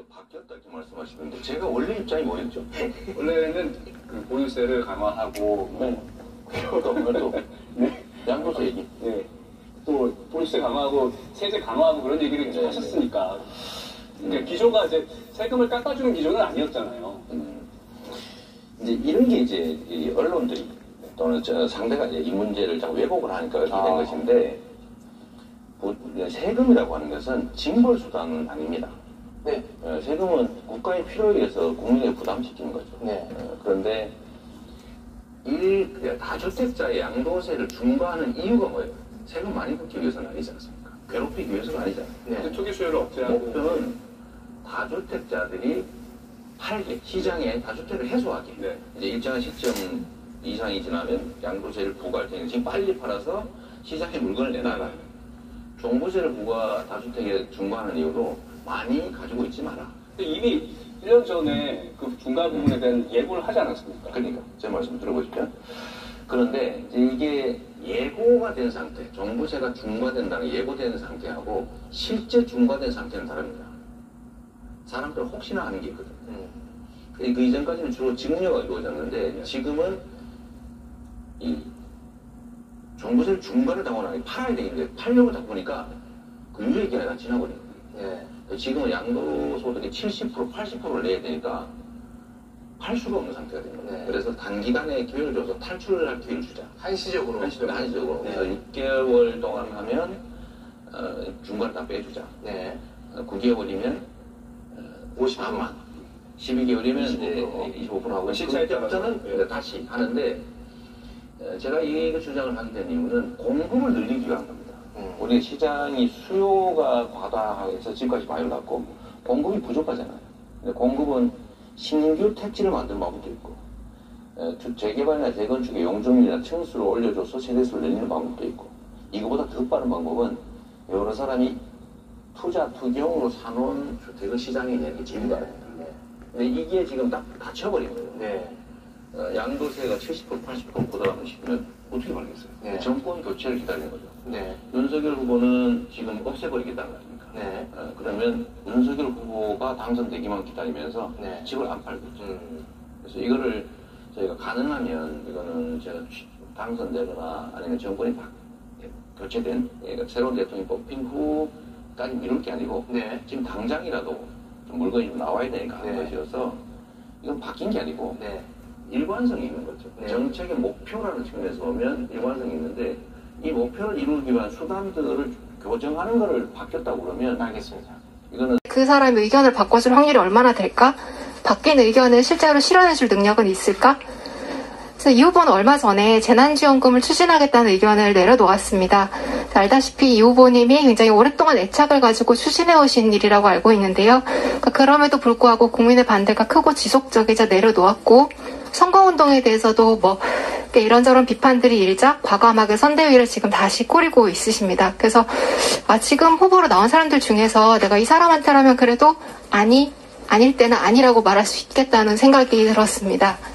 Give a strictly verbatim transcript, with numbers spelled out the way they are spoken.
바뀌었다 이렇게 말씀하시는데 제가 원래 입장이 뭐였죠? 원래는 그 보유세를 강화하고 네. 또 네. 양도세 얘기. 네. 또 보유세 강화하고 세제 강화하고 그런 얘기를 계속 네. 하셨으니까. 그러니까 음. 기조가 이제 세금을 깎아주는 기조는 아니었잖아요. 음. 이제 이런 게 이제 이 언론들이 또는 저 상대가 이제 이 문제를 자꾸 왜곡을 하니까 이렇게 된 아. 것인데 세금이라고 하는 것은 징벌 수단은 아닙니다. 네. 어, 세금은 국가의 필요에 의해서 국민에게 부담시키는 거죠. 네. 어, 그런데 이 다주택자의 양도세를 중과하는 이유가 뭐예요? 세금 많이 걷기 위해서는 아니지 않습니까? 괴롭히기 위해서는 아니잖아요. 네. 투기 수요를 억제하고. 목표는 다주택자들이 팔게, 시장에 다주택을 해소하게. 네. 이제 일정한 시점 이상이 지나면 양도세를 부과할 테니까 지금 빨리 팔아서 시장에 물건을 내놔라. 네. 종부세를 부과 다주택에 중과하는 이유로 많이 가지고 있지 마라. 이미 일 년 전에 그 중과 부분에 대한 예고를 하지 않았습니까? 그러니까 제 말씀 들어보시죠. 그런데 이제 이게 예고가 된 상태, 종부세가 중과된다는 예고된 상태하고 실제 중과된 상태는 다릅니다. 사람들 혹시나 하는 게 있거든. 음. 그 이전까지는 주로 증여가 이루어졌는데 네. 지금은 이 종부세를 중과를 당하고 팔아야 되는데 팔려고 하다 보니까 그 유예기간이 다 지나버린 거예요. 네. 지금은 양도소득의 칠십 퍼센트, 팔십 퍼센트를 내야 되니까 팔 수가 없는 상태가 된 거예요. 네. 그래서 단기간에 기회를 줘서 탈출을 할 기회를 주자. 한시적으로. 한시적으로. 한시적으로. 네. 그래서 육 개월 동안 하면 어, 중과를 다 빼주자. 네. 어, 구 개월이면 어, 오십만. 십이 개월이면 이제 이십오 퍼센트 하고 그때부터는 네. 다시 하는데 어, 제가 이 주장을 하게 된 이유는 공급을 늘리기 위한 겁니다. 음. 우리 시장이 수요가 과다해서 지금까지 많이 올랐고 공급이 부족하잖아요. 근데 공급은 신규 택지를 만드는 방법도 있고 에, 재개발이나 재건축의 용적률이나 층수를 올려줘서 세대수를 늘리는 방법도 있고 이거보다 더 빠른 방법은 여러 사람이 투자, 투기용으로 사놓은 주택을 시장에 내는 게 제일 빠릅니다. 네. 근데 이게 지금 딱 닫혀버린 거예요. 네. 어, 양도세가 칠십 퍼센트, 팔십 퍼센트 보다는 시키면 어떻게 말겠어요? 네. 정권 교체를 기다리는 거죠. 네. 윤석열 후보는 지금 없애버리겠다는 거 아닙니까? 네. 어, 그러면 윤석열 후보가 당선되기만 기다리면서 네. 집을 안 팔고 있죠. 음. 그래서 이거를 저희가 가능하면 이거는 제가 당선되거나 아니면 정권이 바, 교체된 그러니까 새로운 대통령이 뽑힌 후까지 미룰 게 아니고 네. 지금 당장이라도 좀 물건이 좀 나와야 되니까 하는 네. 것이어서 이건 바뀐 게 아니고 네. 일관성이 있는 거죠. 네. 정책의 목표라는 측면에서 보면 일관성이 있는데 이 목표를 이루기 위한 수단들을 교정하는 거를 바뀌었다고 그러면 알겠습니다. 이거는 그 사람의 의견을 바꿔줄 확률이 얼마나 될까? 바뀐 의견을 실제로 실현해줄 능력은 있을까? 그래서 이 후보는 얼마 전에 재난지원금을 추진하겠다는 의견을 내려놓았습니다. 알다시피 이 후보님이 굉장히 오랫동안 애착을 가지고 추진해오신 일이라고 알고 있는데요. 그러니까 그럼에도 불구하고 국민의 반대가 크고 지속적이자 내려놓았고 선거운동에 대해서도 뭐 이런저런 비판들이 일자 과감하게 선대위를 지금 다시 꾸리고 있으십니다. 그래서 아, 지금 후보로 나온 사람들 중에서 내가 이 사람한테라면 그래도 아니, 아닐 때는 아니라고 말할 수 있겠다는 생각이 들었습니다.